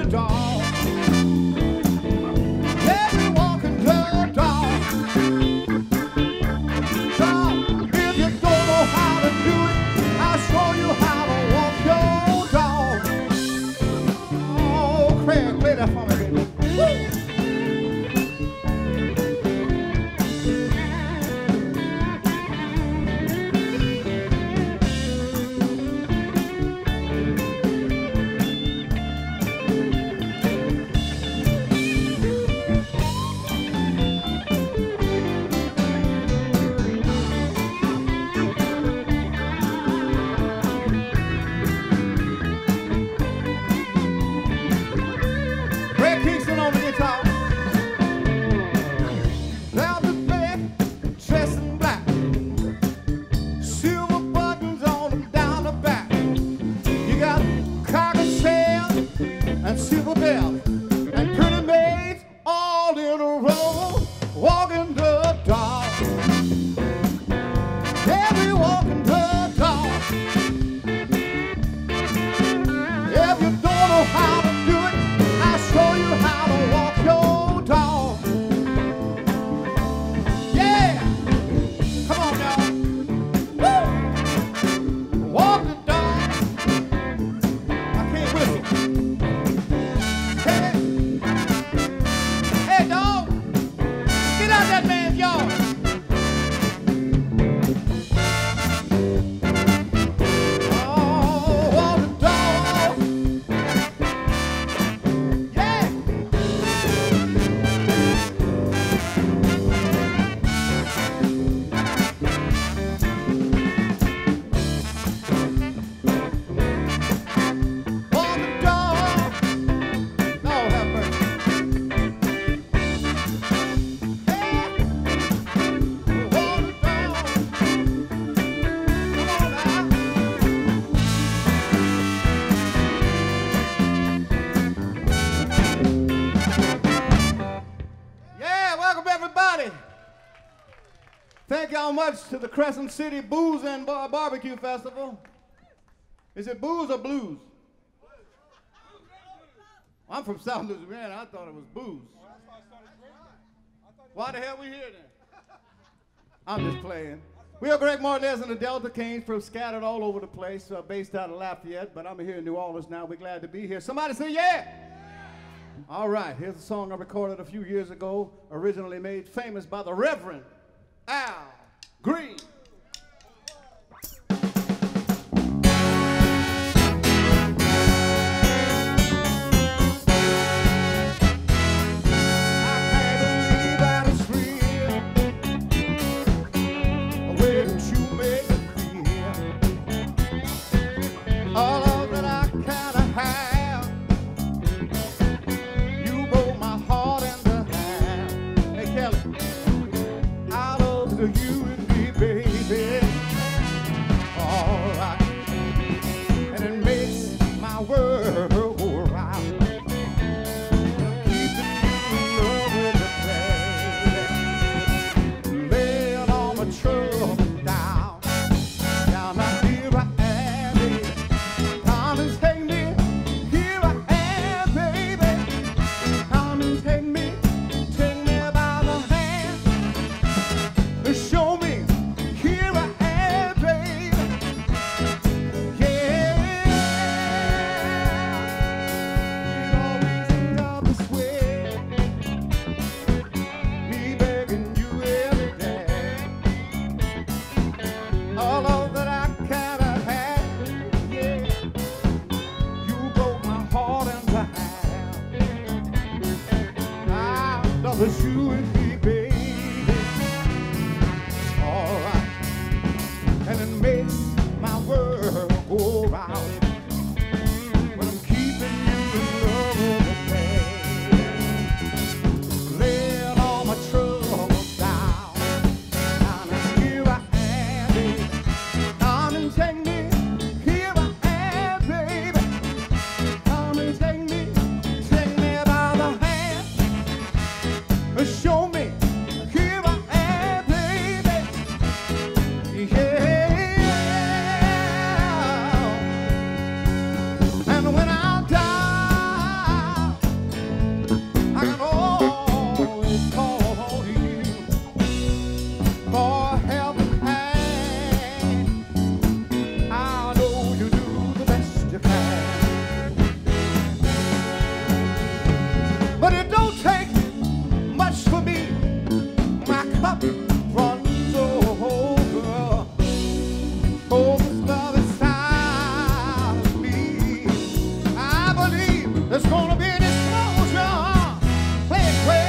dog. Every walking the dog. Dog, if you don't know how to do it, I'll show you how to walk your dog. Oh, Craig, play that for me, baby. Woo! Thank y'all much to the Crescent City Booze and Barbecue Festival. Is it booze or blues? I'm from South Louisiana. I thought it was booze. Why the hell we here then? I'm just playing. We are Greg Martinez and the Delta Kings from scattered all over the place, based out of Lafayette, but I'm here in New Orleans now. We're glad to be here. Somebody say yeah! All right, here's a song I recorded a few years ago, originally made famous by the Reverend Al Green. love runs over. Oh, this love inside of me. I believe there's gonna be an explosion. Play it, Craig.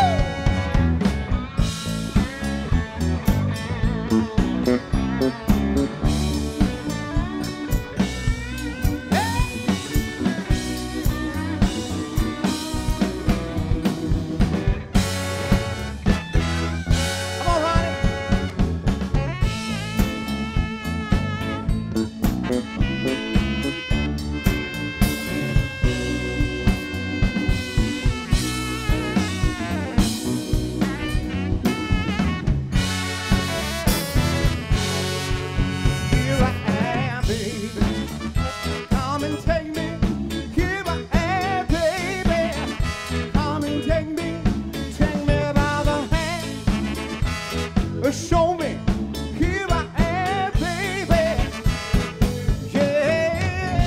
Show me, here I am, baby. Yeah.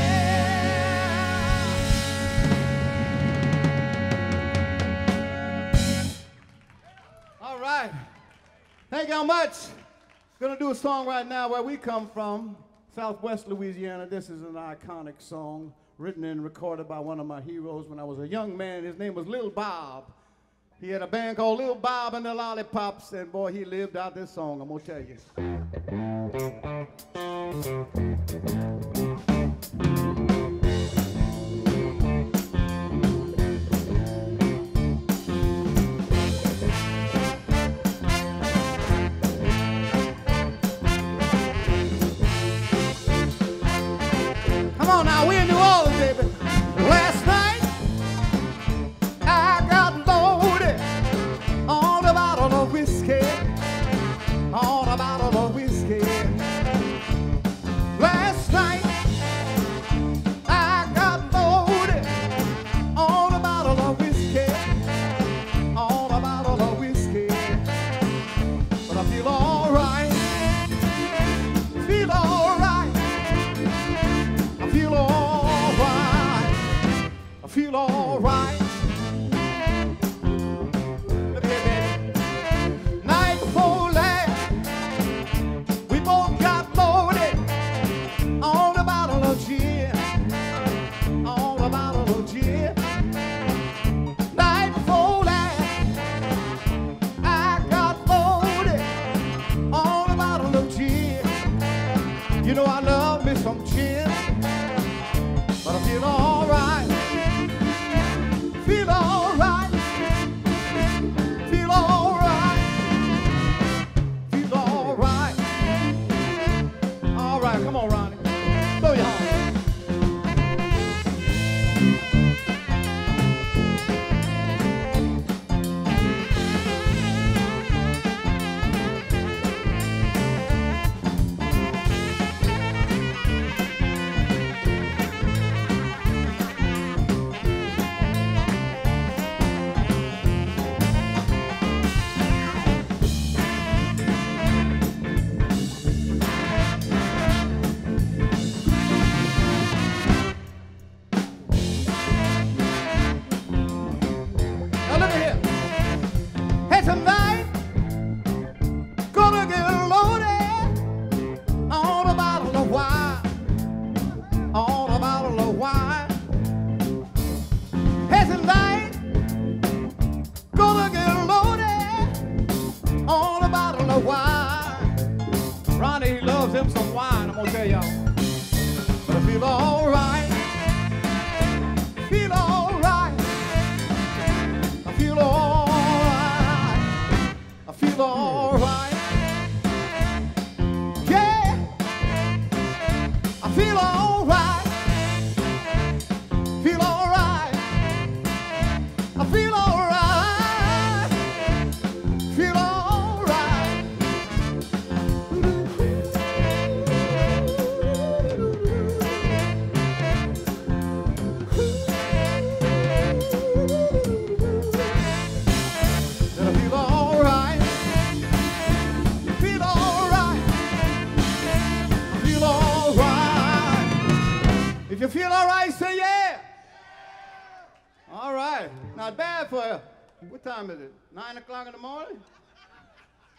All right. Thank you much. Gonna do a song right now where we come from, Southwest Louisiana. This is an iconic song written and recorded by one of my heroes when I was a young man. His name was Lil Bob. He had a band called Lil Bob and the Lollipops, and boy, he lived out this song, I'm gonna tell you. Come on now, we in New Orleans, baby. Last night, I got loaded on a bottle of whiskey, on a bottle of whiskey. Last night, I got loaded on a bottle of whiskey, on a bottle of whiskey. But I feel all right, feel all right, I feel all right, I feel all right. You know I love me some gin, but I feel all right, feel all right, feel all right, feel all right. All right, come on, Ronnie, throw your arms. Tonight, gonna get loaded on a bottle of wine, on a bottle of wine. Hey, tonight, gonna get loaded on a bottle of wine. Ronnie loves him some wine, I'm gonna tell y'all. But I feel all right, feel all right, I feel all feel all right, yeah, I feel all right, feel all right, I feel all right, feel all right. If you feel all right, say yeah. All right. Not bad for, what time is it? 9 o'clock in the morning?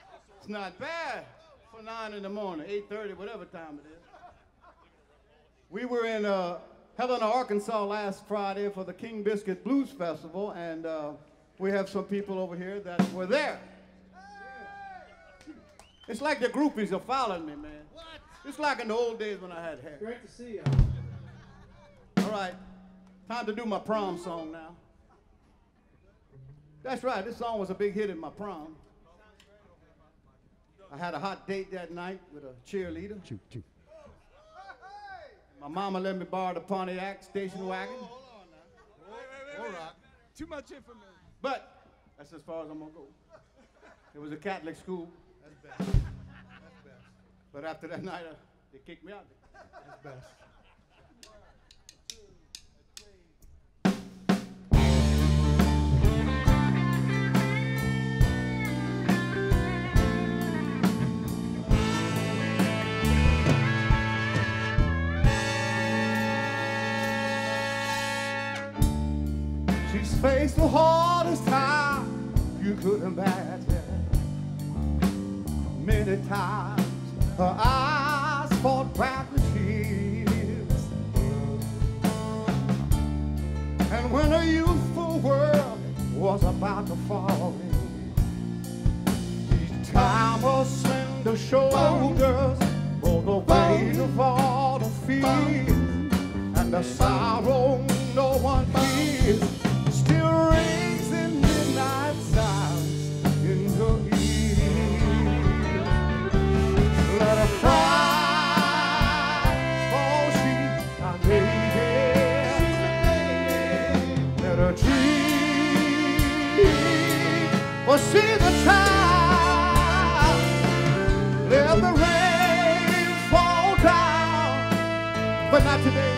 It's not bad for 9 in the morning, 8:30, whatever time it is. We were in Helena, Arkansas last Friday for the King Biscuit Blues Festival, and we have some people over here that were there. It's like the groupies are following me, man. What? It's like in the old days when I had hair. Great to see you. All right, time to do my prom song now. That's right, this song was a big hit in my prom. I had a hot date that night with a cheerleader. Choo, choo. My mama let me borrow the Pontiac station wagon. Hold on now. Wait. Too much information. But that's as far as I'm gonna go. It was a Catholic school. That's best. That's best. But after that night, they kicked me out. That's best. She's faced the hardest time you could imagine. Many times her eyes fought back with tears. And when her youthful world was about to fall in, each time her slender shoulders bore the weight of all the fears and the sorrow no one hears. Still rings in midnight silence in her ears. Let her cry, for she's a lady. Let her dream, for she's a child. Let the rain fall down, but not today.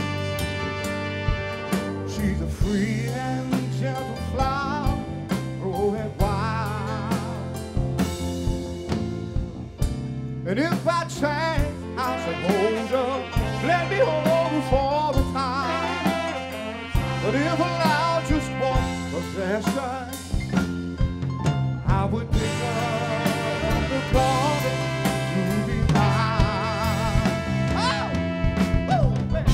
She's a free and gentle flower, growing wild. And if by chance I should hold her, let me hold her for a time. But if allowed just one possession, I would pick up the garden to be mine. Oh! Woo! Man.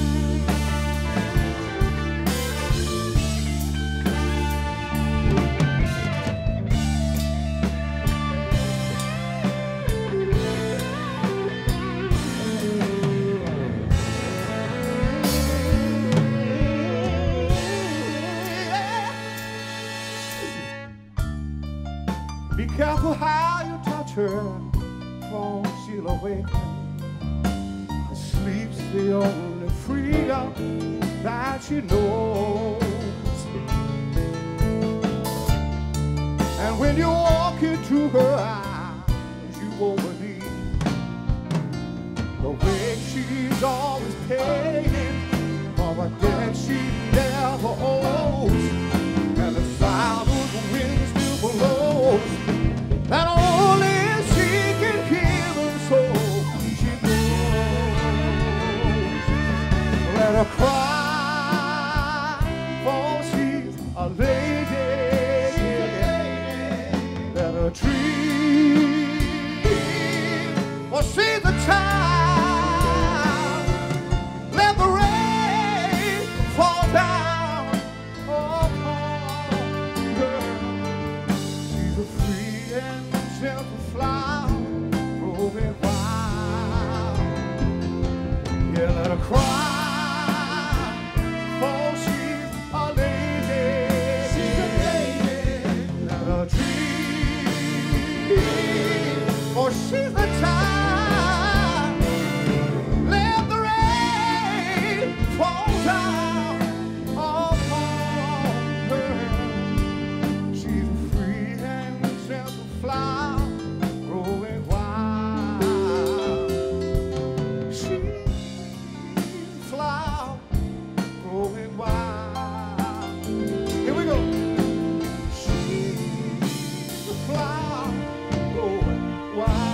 Be careful how you touch her, for she'll awaken. And sleep's the only freedom that she knows. And when you walk into her eyes, you won't believe the way she's always paying for a debt she never owes. And the sound of the wind still blows, that only she can hear, and so she knows. Let her cry, for she's a lady. Let her dream, for she's a child. Let the rain fall down upon her. She's a free and gentle flower, growing wild. Yeah, let her cry, for she's a lady. She's a lady. Let her dream, for she's a child. Let the rain fall down upon her. She's a free and gentle flower, growing wild. She's a flower, growing wild. Here we go. She's a flower, growing wild.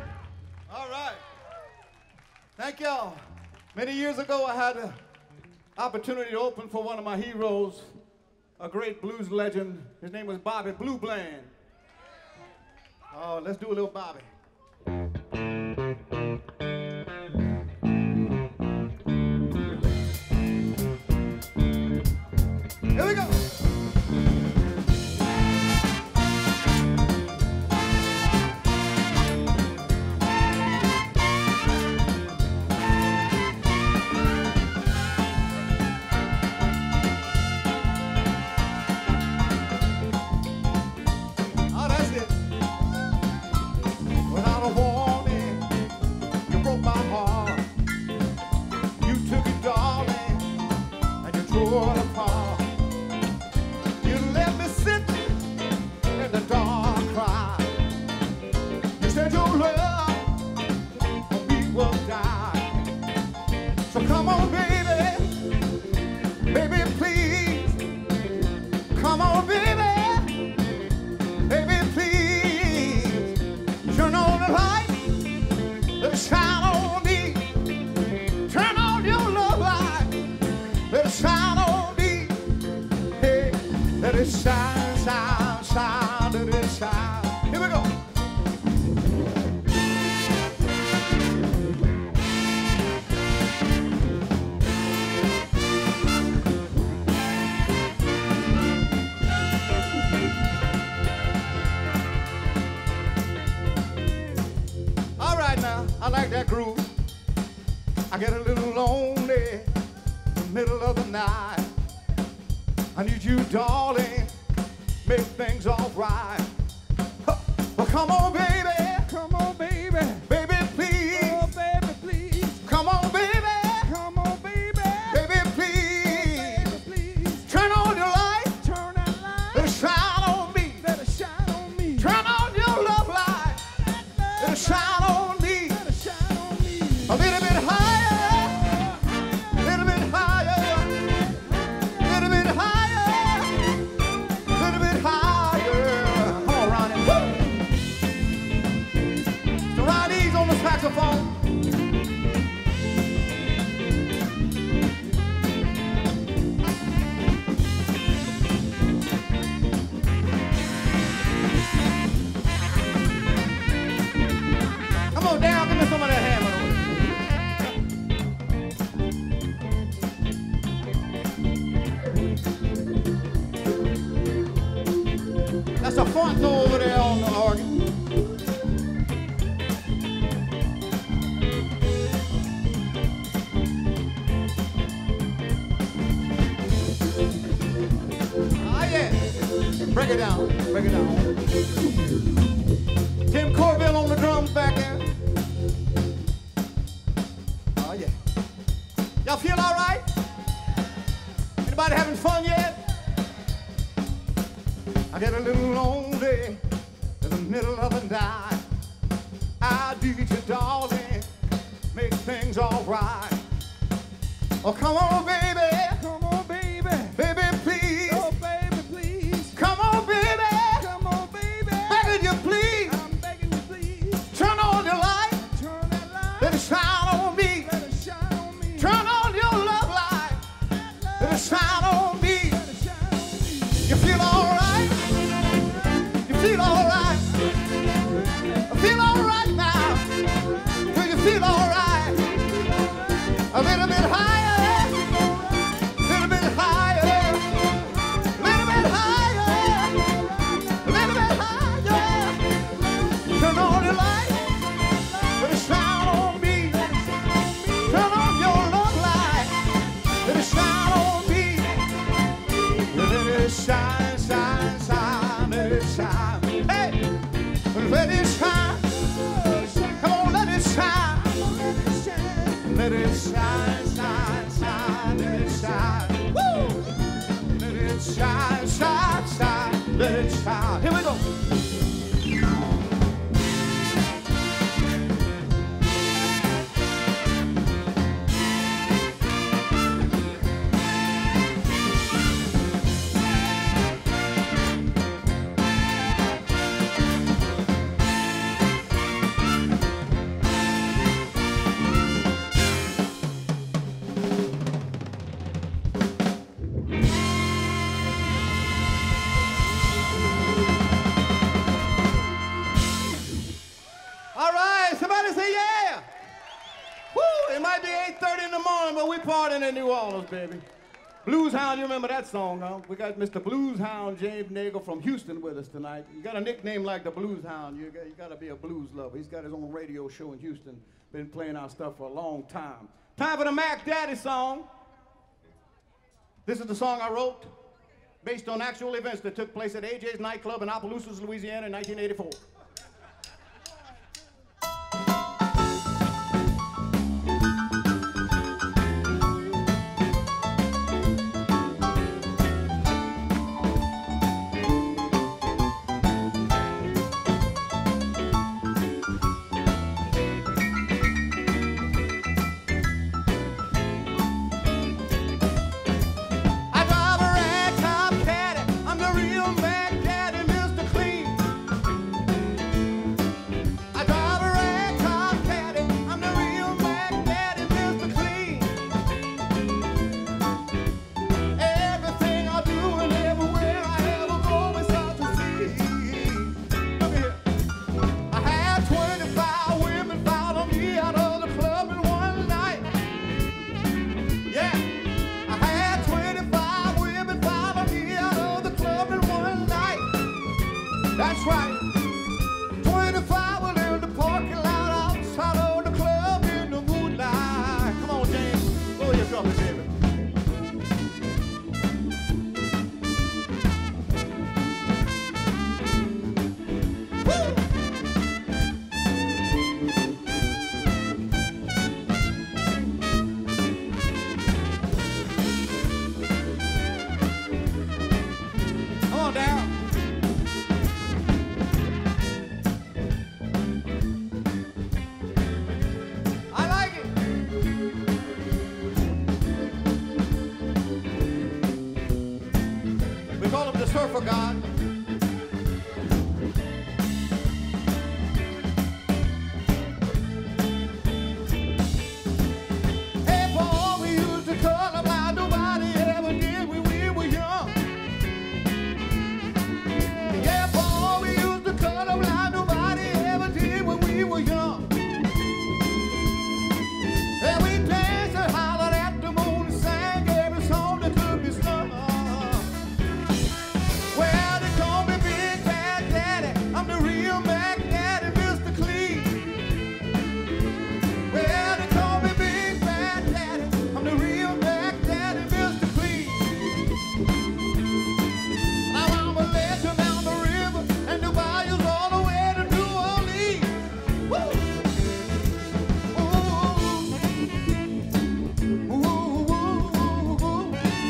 All right. Thank y'all. Many years ago, Opportunity to open for one of my heroes, a great blues legend. His name was Bobby Blue Bland. Oh, let's do a little Bobby. Here we go. I like that groove. I get a little lonely in the middle of the night. I need you, darling, make things all right. Well, come on, baby. Come on, baby. Baby, please. Oh, baby, please. Come on, baby. Come on, baby. Baby, please. Oh, baby, please. Turn on your light. Turn that light. Let it shine on me. Let it shine on me. Turn on your love light. Let it shine on me. Let it shine on me. A little bit higher. A little bit higher. A little bit higher. A little bit higher. Come on, Ronnie. Woo! So Ronnie's on the saxophone. Come on down, give me some of that hammer. That's a front door over there on the organ. Ah, yeah. Break it down. Break it down. Tim Corville on the drums back there. Oh, yeah. Y'all feel all right? Anybody having fun yet? I get a little lonely in the middle of the night. I need you, darling, make things all right. Oh, come on, baby. Come on, baby. Baby, please. Oh, baby, please. Come on, baby. Come on, baby. Begging you, please. I'm begging you, please. Turn on your light. Turn that light. Let it shine on me. Let it shine on me. Turn on your love light. Let it shine on me. Let it shine on me. You feel all right? You feel all right? I feel all right now. Do you feel all right? A little bit higher. A little bit higher. A little bit higher. A little bit higher. Turn on your light. Let it shine on me. Turn on your love light. Let it shine on me. Let it shine, shine, shine. Let it shine. Hey, let it shine. Come on, let it shine. Let it shine, shine, shine. Let it shine. Woo! Let it shine, shine, shine. Let it shine. Here we go. 8:30 in the morning, but we partying in New Orleans, baby. Blues Hound, you remember that song, huh? We got Mr. Blues Hound James Nagel from Houston with us tonight. You got a nickname like the Blues Hound, you got to be a blues lover. He's got his own radio show in Houston, been playing our stuff for a long time. Time for the Mac Daddy song. This is the song I wrote based on actual events that took place at AJ's nightclub in Opelousas, Louisiana in 1984. That's right. 25 were in the parking lot outside of the club in the moonlight. Come on, James. Blow your trumpet, baby. Woo! Come on down. Call him the surfer god. Hey, boy, we used to color blind. Nobody ever did when we were young. Yeah, boy, we used to color blind. Nobody ever did when we were young. And we danced and hollered at the moon and sang every song that could be sung. Well, they call me Big Bad Daddy. I'm the real Mac Daddy, Mr. Clean. Well, they call me Big Bad Daddy. I'm the real Mac Daddy, Mr. Clean. Now I'm a legend down the river and the bayous all the way to New Orleans. Woo! Ooh. Ooh, ooh, ooh, ooh.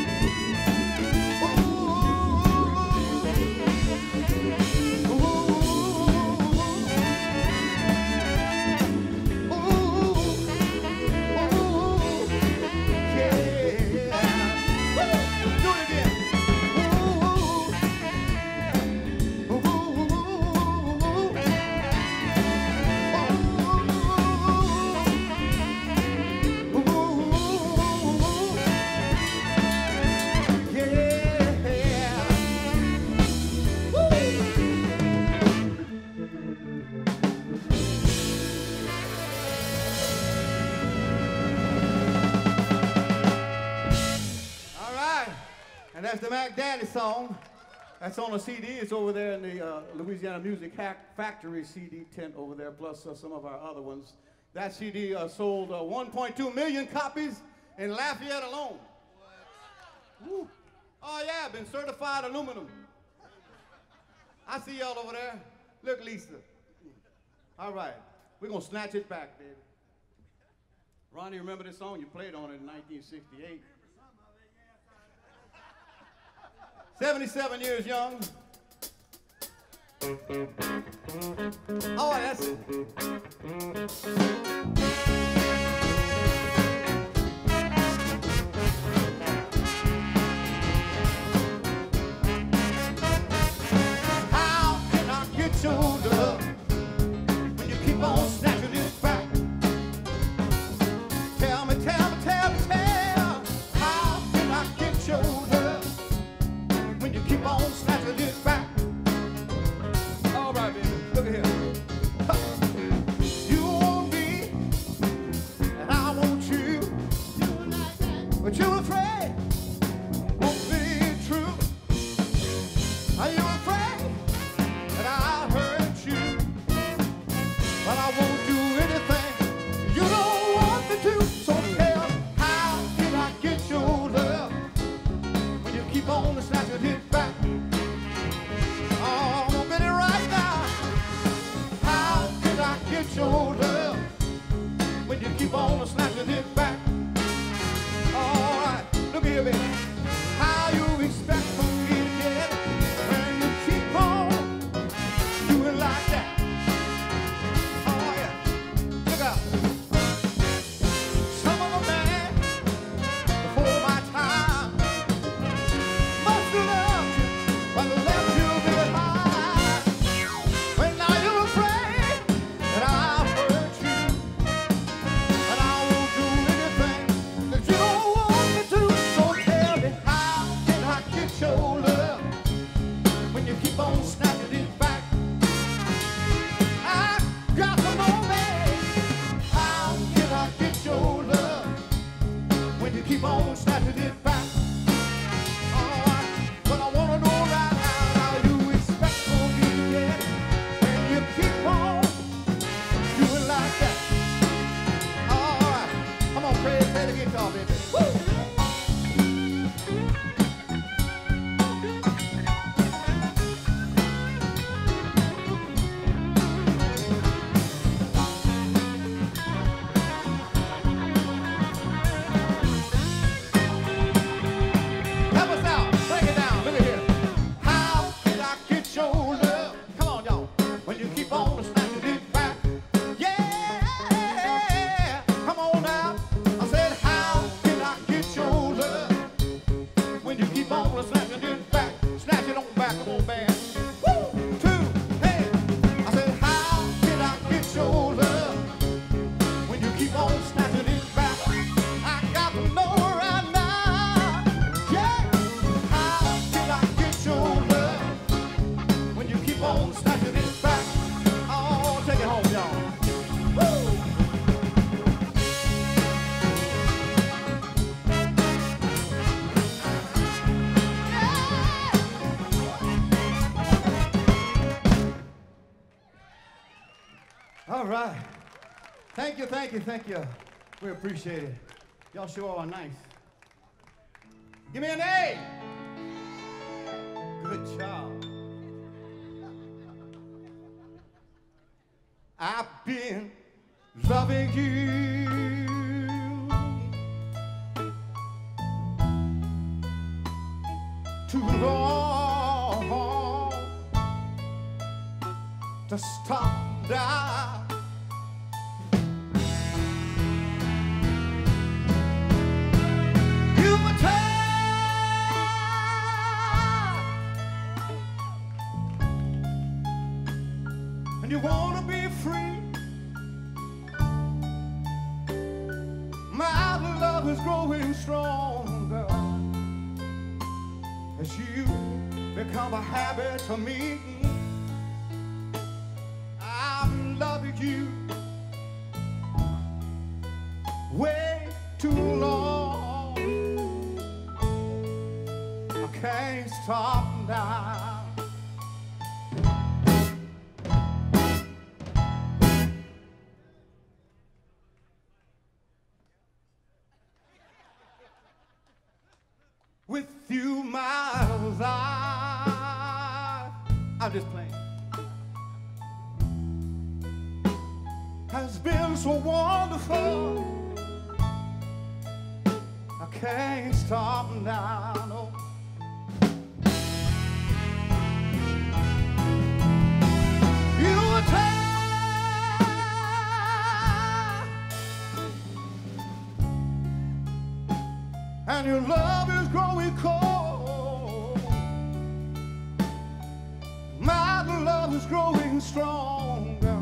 And that's the Mac Daddy song. That's on a CD. It's over there in the Louisiana Music Factory CD tent over there, plus some of our other ones. That CD sold 1.2 million copies in Lafayette alone. Woo. Oh, yeah, been certified aluminum. I see y'all over there. Look, Lisa. All right, we're going to snatch it back, baby. Ronnie, remember this song? You played on it in 1968. 77 years young. Oh, that's it. How can I get your love when you keep on snatching it back? Tell me, tell me, tell me, tell. How can I get your love when you keep on snatching it back? All right, baby, look at here. You want me but you're afraid won't be true. Are you afraid that I'll hurt you? But I won't do anything you don't want me to. So tell me, how did I get your love when you keep on snatching it back? Oh, I'm gonna get it right now. How did I get your love when you keep on snatching it back? All right, look here, baby. How you expect for me to get it when you keep on doing like that? Oh yeah, look out. Some of a man before my time must have loved you, but left you behind. When now you're afraid that I'll hurt you, but I won't do anything that you don't want me to. So tell me, how can I get your love when you keep on snatching it back? I got to know, babe, how can I get your love when you keep on snatching it back? But I wanna know right now how you expect for me to get it when you keep on doing like that. All right, come on, play the guitar, baby. Woo! Help us out, break it down, look at here. How can I get your love? Come on, y'all, when you keep on snatching it back. Yeah, come on now. I said, how can I get your love when you keep on snatching it back? Snatch it on back, come on, band. Woo! 2, hey. I said, how can I get your love when you keep on snatching it back? I got to know right now. Yeah. How can I get your love when you keep on snatching it back? Oh, take it home, y'all. Woo! All right. Thank you, thank you, thank you. We appreciate it. Y'all sure are nice. Give me an A. Good job. I've been loving you too long to stop now. You were tired and you wanna be free. My love is growing stronger as you become a habit to me. I'm loving you way too long. I can't stop now. With you, my life, I'm just playing, has been so wonderful. I can't stop now, no. You were tired and your love is growing cold. My love is growing stronger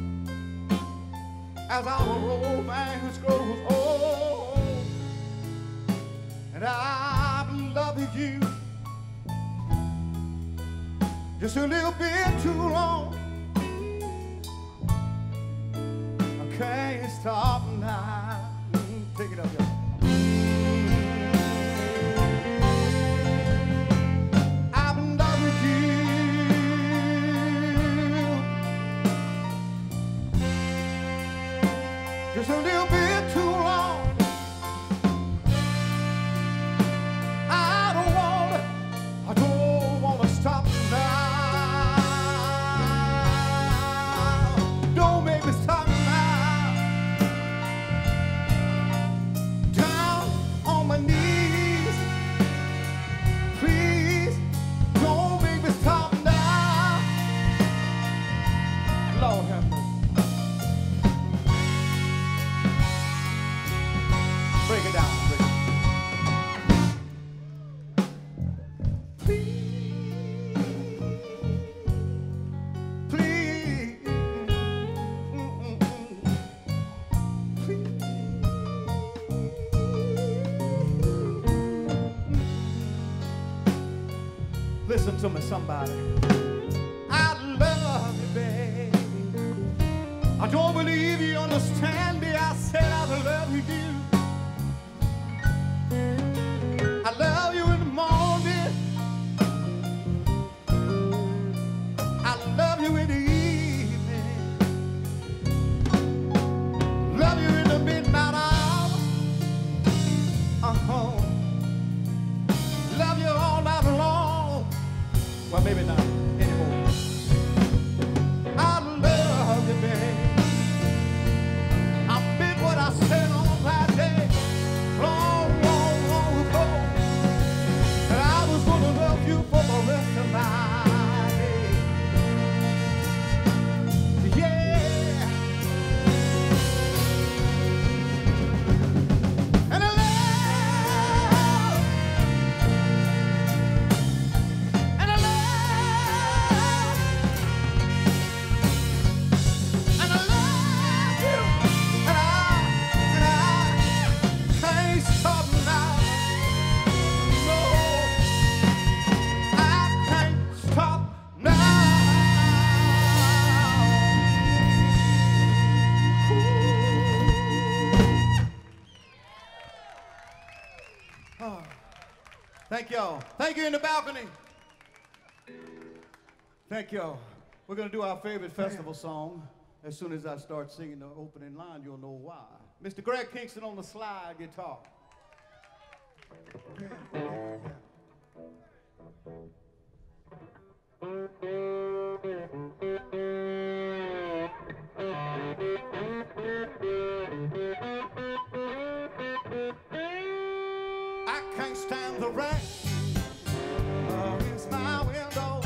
as our romance grows old. And I'm loving you just a little bit too long. I can't stop now. Take it up, y'all. been too long. I don't wanna stop now. Don't make me stop now. Down on my knees, please. Don't make me stop now. Lord have mercy. Break it down. Break it. Listen to me, somebody. I love you, baby. I don't believe you understand me. I said I love you, dear. I love you in the morning. I love you in the evening. Love you in the midnight hour. Love you all night long. Well, maybe not anymore. I love you, babe. I meant what I said on that day, long, long, long ago. And I was gonna love you for the rest of my days. Yeah. And I love. Thank y'all. Thank you in the balcony. Thank y'all. We're going to do our favorite festival song. As soon as I start singing the opening line, you'll know why. Mr. Greg Kingston on the slide guitar. I can't stand the rain against my window,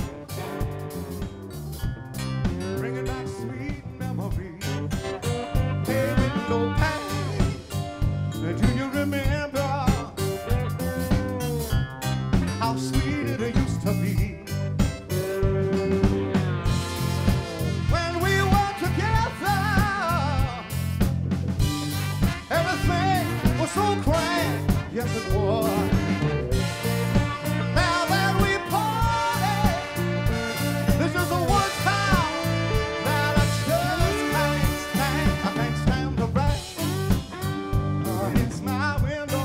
bringing back sweet memories. Hey, no pain. Do you remember how sweet it used to be when we were together? Everything was so grand. Yes, it was. Now that we parted, this is the one time that I just can't stand. I can't stand the rain against my window,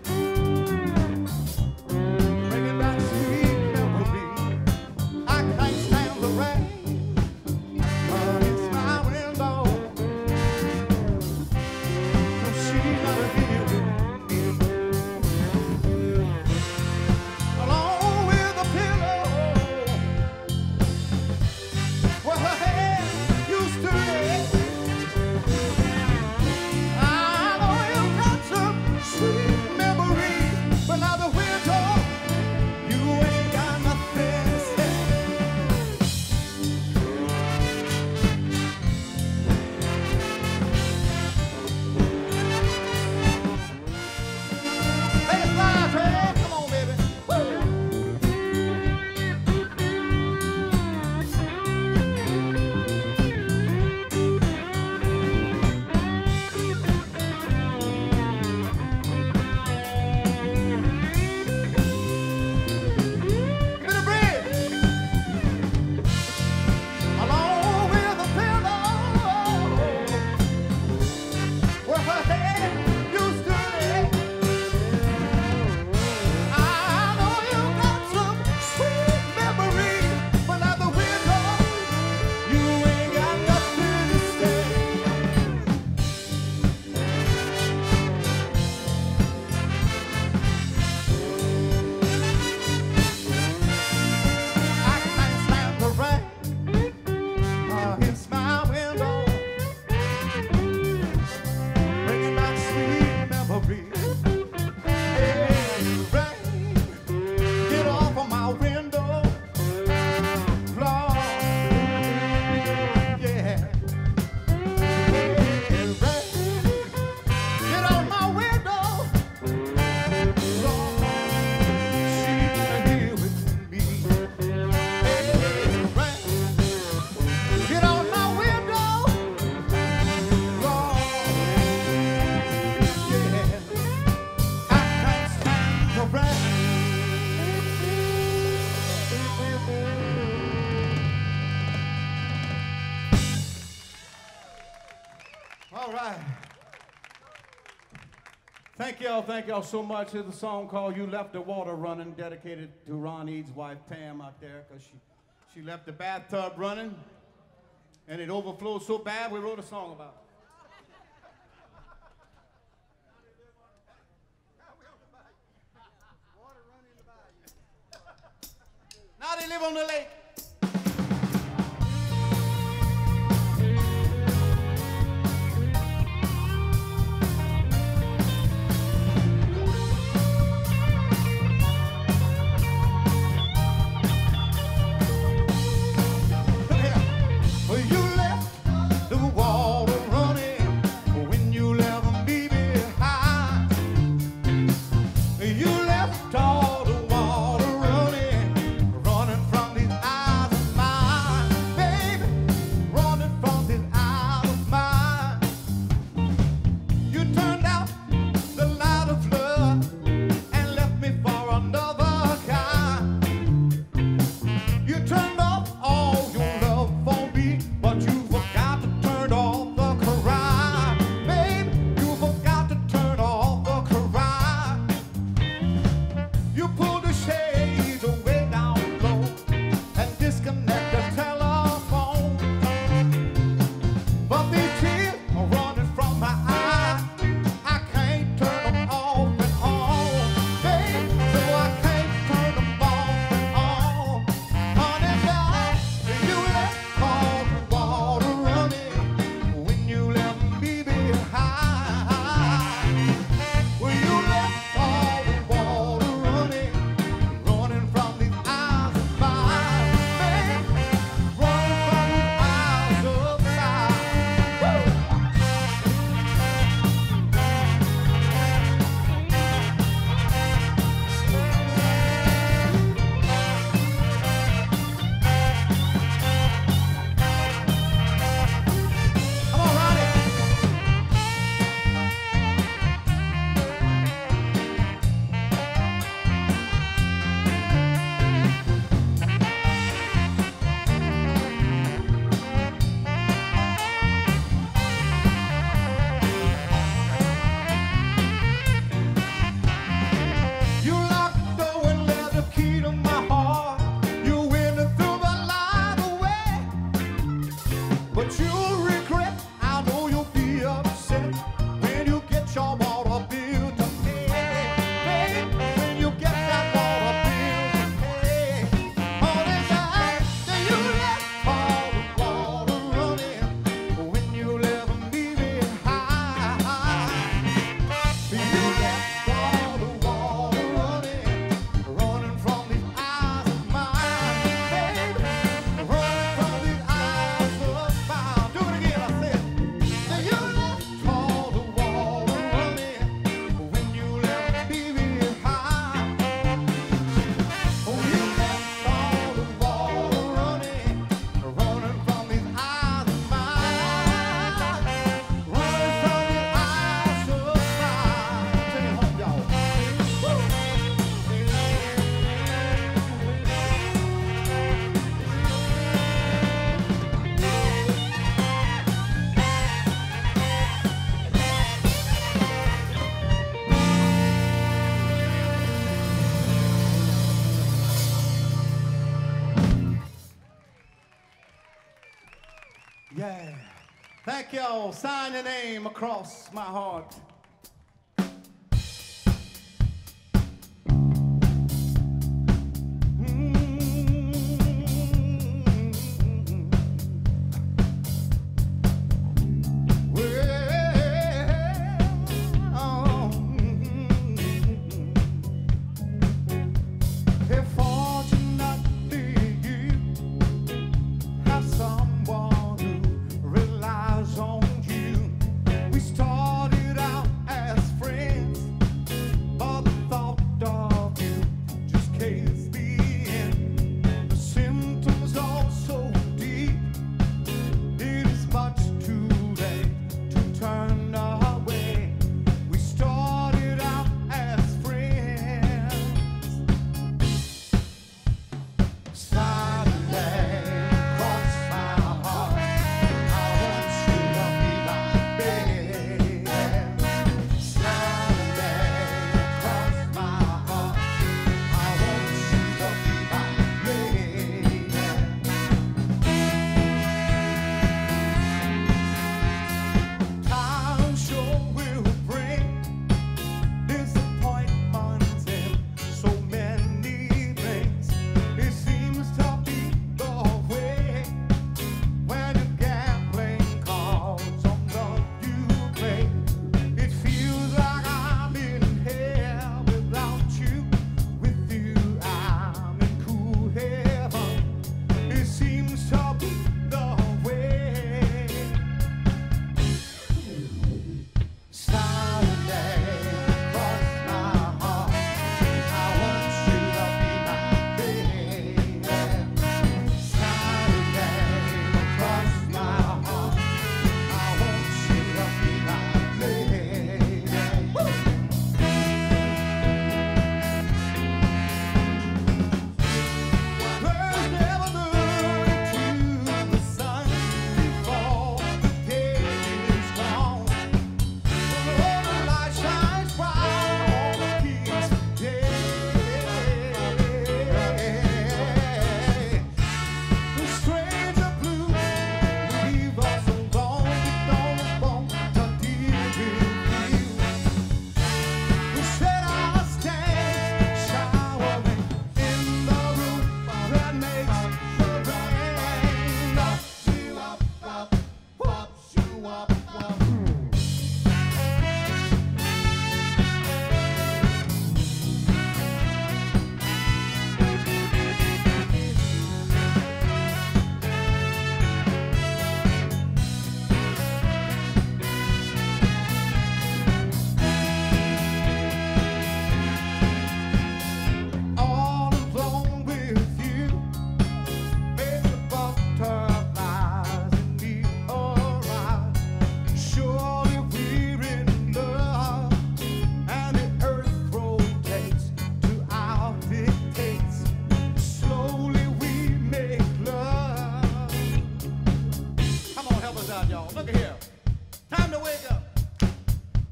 bringing back sweet memories. I can't stand the rain against my window. No, she's not here with me. Thank y'all so much. Here's a song called You Left the Water Running, dedicated to Ron Eads' wife, Pam, out there, because she left the bathtub running, and it overflowed so bad we wrote a song about it. Now they live on the lake. Yeah. Thank y'all. Sign your name across my heart. Started out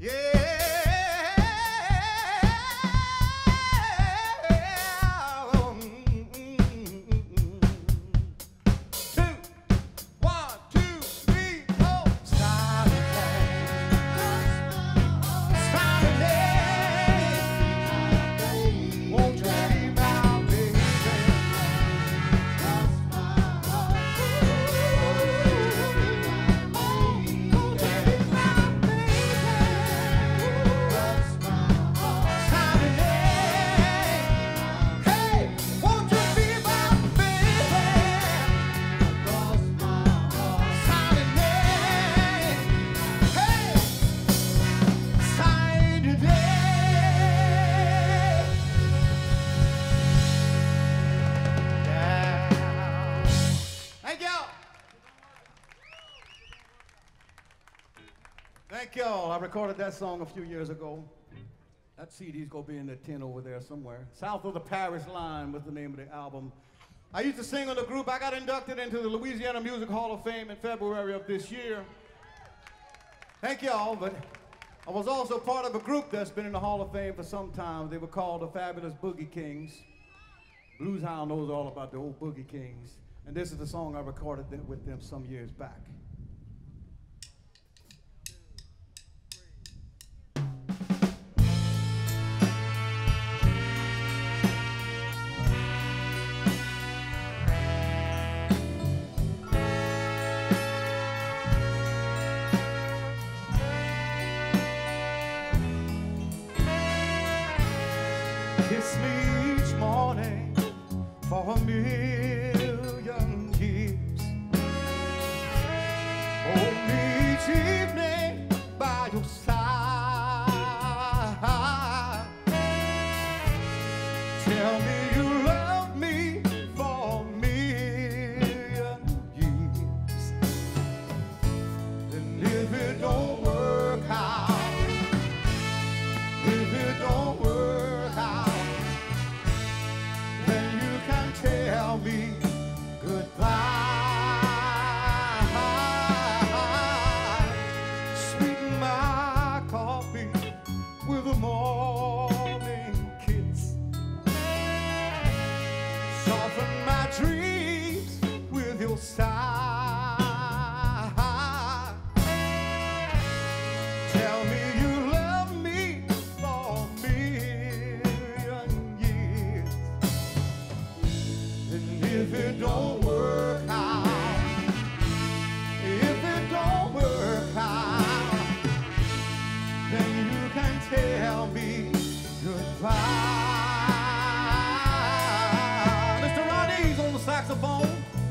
Thank y'all. I recorded that song a few years ago. That CD's gonna be in the tin over there somewhere. South of the Parish Line was the name of the album. I used to sing on the group. I got inducted into the Louisiana Music Hall of Fame in February of this year. Thank y'all, but I was also part of a group that's been in the Hall of Fame for some time. They were called the Fabulous Boogie Kings. Blues Hound knows all about the old Boogie Kings. And this is the song I recorded with them some years back. Kiss me each morning for a million years. Hold me each evening by your side. Tell me you love me for a million years. And if it don't work out, if it don't work out, tell me goodbye. Sweeten my coffee with a morning kiss. Soften my dreams with your sigh. Tell me you love me for a million years. And if it don't work out, if it don't work out, then you can tell me goodbye. Mr. Ronnie's on the saxophone.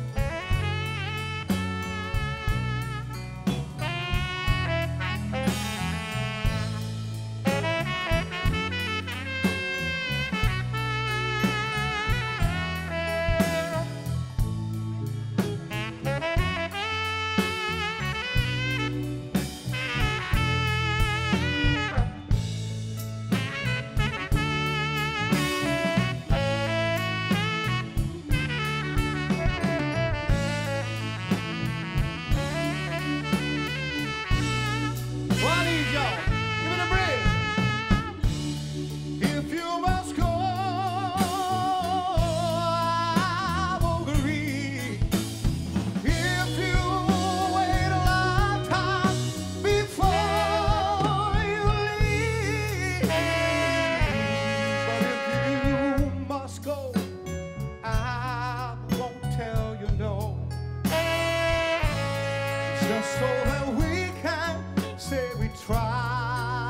Just so that we can say we tried.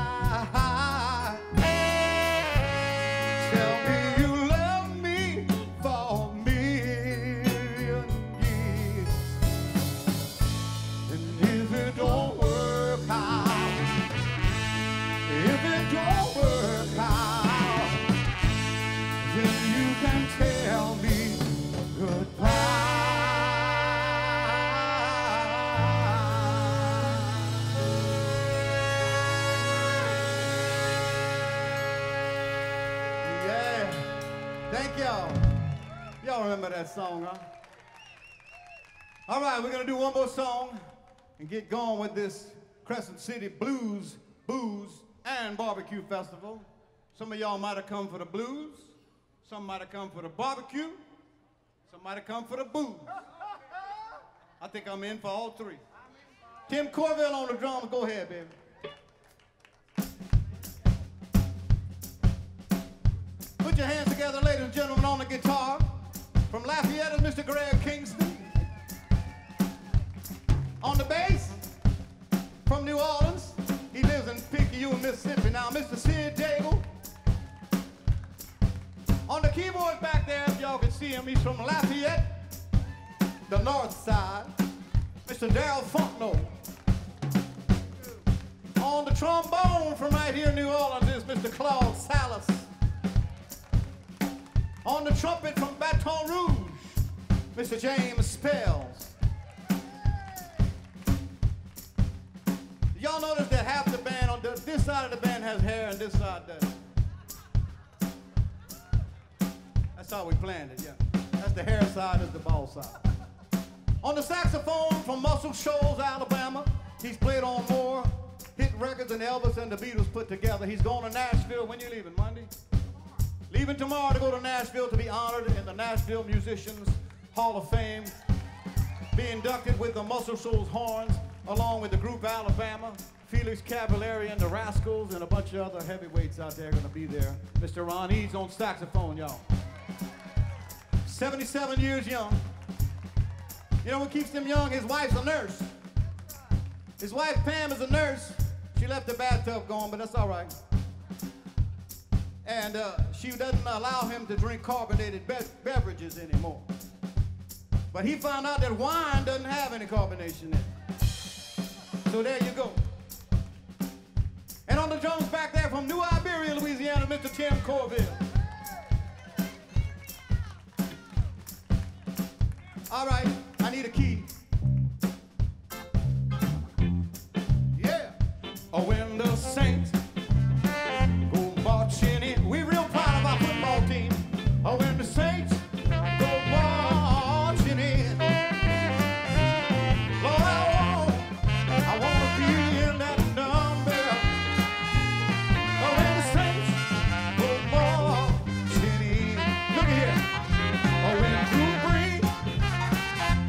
Tell me you love me for a million years. And if it don't work out, if it don't work out, then you can tell me goodbye. Thank y'all. Y'all remember that song, huh? All right, we're going to do one more song and get going with this Crescent City Blues Booze and Barbecue Festival. Some of y'all might have come for the blues. Some might have come for the barbecue. Some might have come for the booze. I think I'm in for all three. Tim Corville on the drums. Go ahead, baby. Put your hands together, ladies and gentlemen, on the guitar. From Lafayette is Mr. Greg Kingston. On the bass, from New Orleans, he lives in Picayune, Mississippi. Now, Mr. Sid Daigle. On the keyboard back there, if y'all can see him, he's from Lafayette, the north side, Mr. Darryl Funkno. On the trombone from right here in New Orleans is Mr. Claude Salas. On the trumpet from Baton Rouge, Mr. James Spells. Y'all notice that half the band on this side of the band has hair and this side doesn't. That's how we planned it, yeah. That's the hair side, that's the ball side. On the saxophone from Muscle Shoals, Alabama, he's played on more hit records than Elvis and the Beatles put together. He's going to Nashville. When you leaving, Monday? Leaving tomorrow to go to Nashville to be honored in the Nashville Musicians Hall of Fame. Be inducted with the Muscle Shoals Horns, along with the group Alabama, Felix Cavallari and the Rascals, and a bunch of other heavyweights out there going to be there. Mr. Ron Eads on saxophone, y'all. 77 years young. You know what keeps him young? His wife's a nurse. His wife, Pam, is a nurse. She left the bathtub going, but that's all right. And she doesn't allow him to drink carbonated beverages anymore. But he found out that wine doesn't have any carbonation in it. So there you go. And on the drums back there from New Iberia, Louisiana, Mr. Tim Corville. All right, I need a key. Yeah. Oh, when the Saints go marching in. We're real proud of our football team. Oh, when the Saints go marching in. Lord, I want to be in that number. Oh, when the Saints go marching in. Look here. Oh, when Drew Brees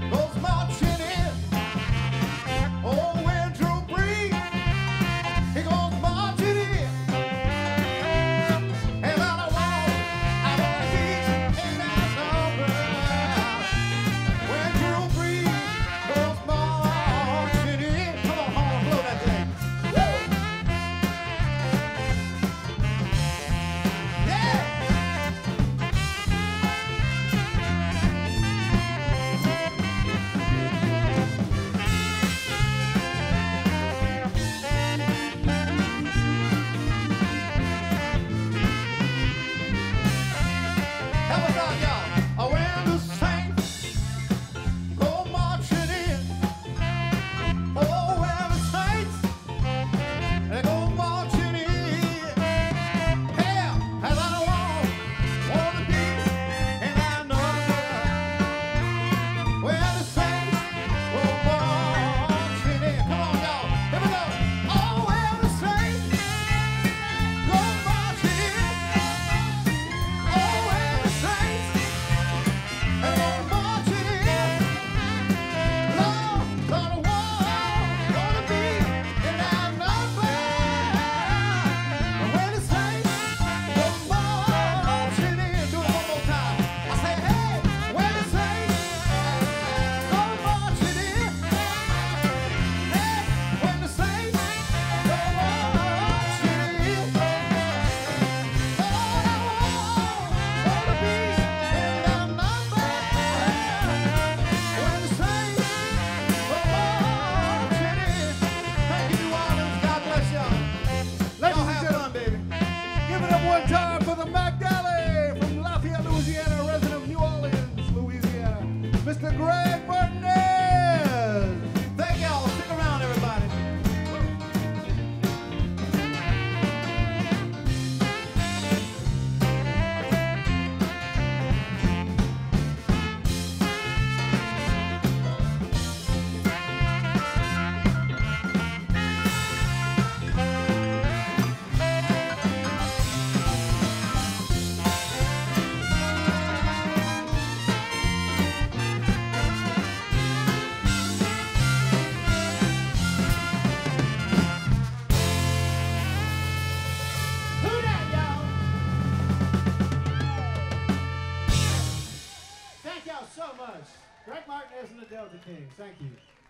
Martinez and the Delta Kings. Thank you.